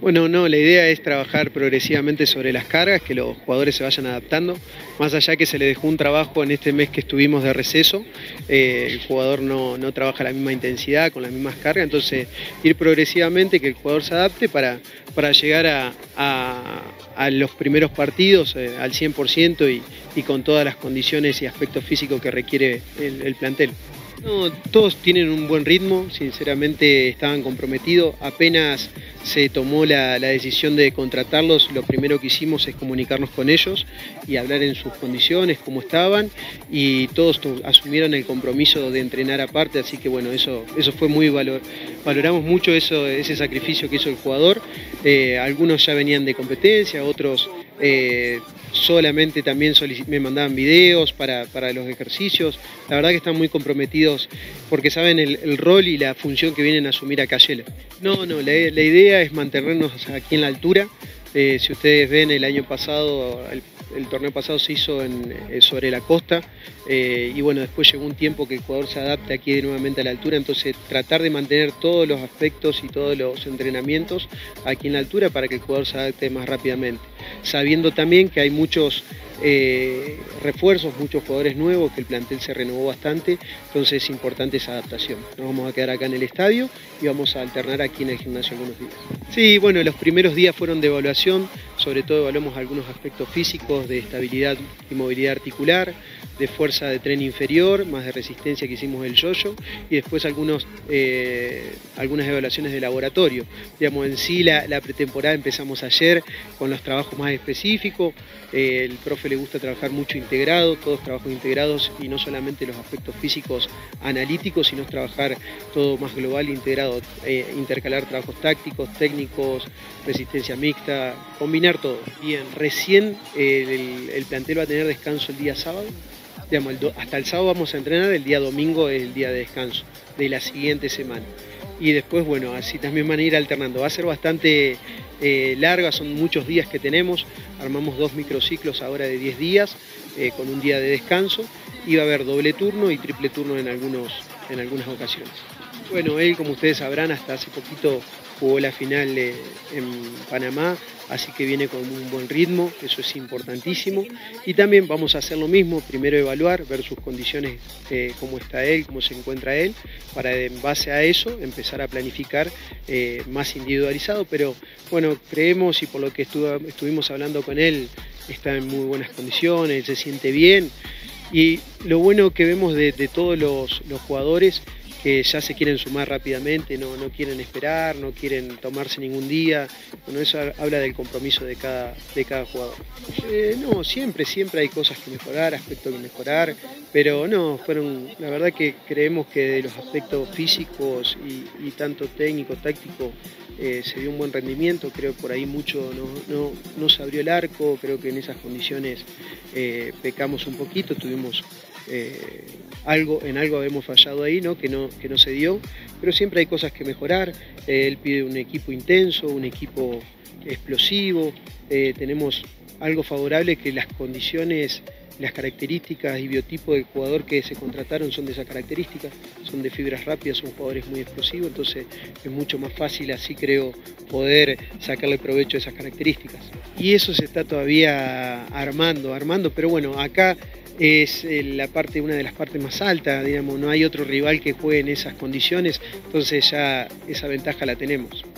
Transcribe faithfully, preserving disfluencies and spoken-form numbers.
Bueno, no, la idea es trabajar progresivamente sobre las cargas, que los jugadores se vayan adaptando, más allá que se le dejó un trabajo en este mes que estuvimos de receso, eh, el jugador no, no trabaja a la misma intensidad, con las mismas cargas, entonces ir progresivamente, que el jugador se adapte para, para llegar a, a, a los primeros partidos eh, al cien por ciento y, y con todas las condiciones y aspectos físicos que requiere el, el plantel. No, todos tienen un buen ritmo, sinceramente estaban comprometidos, apenas se tomó la, la decisión de contratarlos, lo primero que hicimos es comunicarnos con ellos y hablar en sus condiciones, cómo estaban, y todos asumieron el compromiso de entrenar aparte, así que bueno, eso, eso fue muy valor, valoramos mucho eso, ese sacrificio que hizo el jugador. Eh, algunos ya venían de competencia, otros eh, solamente también me mandaban videos para, para los ejercicios. La verdad que están muy comprometidos porque saben el, el rol y la función que vienen a asumir acá Yela. No, no, la, la idea es mantenernos aquí en la altura. Eh, si ustedes ven, el año pasado, el, el torneo pasado se hizo en, eh, sobre la costa, eh, y bueno, después llegó un tiempo que el jugador se adapte aquí nuevamente a la altura, entonces tratar de mantener todos los aspectos y todos los entrenamientos aquí en la altura para que el jugador se adapte más rápidamente, sabiendo también que hay muchos eh, refuerzos, muchos jugadores nuevos, que el plantel se renovó bastante, entonces es importante esa adaptación. Nos vamos a quedar acá en el estadio y vamos a alternar aquí en el gimnasio algunos días. Sí, bueno, los primeros días fueron de evaluación, sobre todo evaluamos algunos aspectos físicos de estabilidad y movilidad articular, de fuerza de tren inferior, más de resistencia que hicimos el yo-yo, y después algunos, eh, algunas evaluaciones de laboratorio. Digamos, en sí la, la pretemporada empezamos ayer con los trabajos más específicos. Eh, el profe le gusta trabajar mucho integrado, todos trabajos integrados y no solamente los aspectos físicos analíticos, sino trabajar todo más global, integrado, eh, intercalar trabajos tácticos, técnicos, resistencia mixta, combinar todo. Bien, recién eh, el, el plantel va a tener descanso el día sábado. Digamos, el do, hasta el sábado vamos a entrenar, el día domingo es el día de descanso de la siguiente semana. Y después, bueno, así también van a ir alternando. Va a ser bastante eh, larga, son muchos días que tenemos. Armamos dos microciclos ahora de diez días, eh, con un día de descanso. Y va a haber doble turno y triple turno en, algunos, en algunas ocasiones. Bueno, él, como ustedes sabrán, hasta hace poquito jugó la final eh, en Panamá, así que viene con un buen ritmo, eso es importantísimo. Y también vamos a hacer lo mismo, primero evaluar, ver sus condiciones, eh, cómo está él, cómo se encuentra él, para en base a eso empezar a planificar eh, más individualizado, pero bueno, creemos, y por lo que estuvo, estuvimos hablando con él, está en muy buenas condiciones, se siente bien. Y lo bueno que vemos de, de todos los, los jugadores, que ya se quieren sumar rápidamente, no, no quieren esperar, no quieren tomarse ningún día. Bueno, eso habla del compromiso de cada, de cada jugador. Eh, no, siempre, siempre hay cosas que mejorar, aspectos que mejorar, pero no, fueron, la verdad que creemos que de los aspectos físicos y, y tanto técnico, táctico, eh, se dio un buen rendimiento. Creo que por ahí mucho no, no, no se abrió el arco, creo que en esas condiciones eh, pecamos un poquito, tuvimos eh, algo, en algo hemos fallado ahí, ¿no? Que no, que no se dio, pero siempre hay cosas que mejorar. Eh, él pide un equipo intenso, un equipo explosivo, eh, tenemos algo favorable, que las condiciones, las características y biotipo del jugador que se contrataron son de esas características, son de fibras rápidas, son jugadores muy explosivos, entonces es mucho más fácil, así creo, poder sacarle provecho a esas características. Y eso se está todavía armando, armando, pero bueno, acá es la parte, una de las partes más altas, digamos, no hay otro rival que juegue en esas condiciones, entonces ya esa ventaja la tenemos.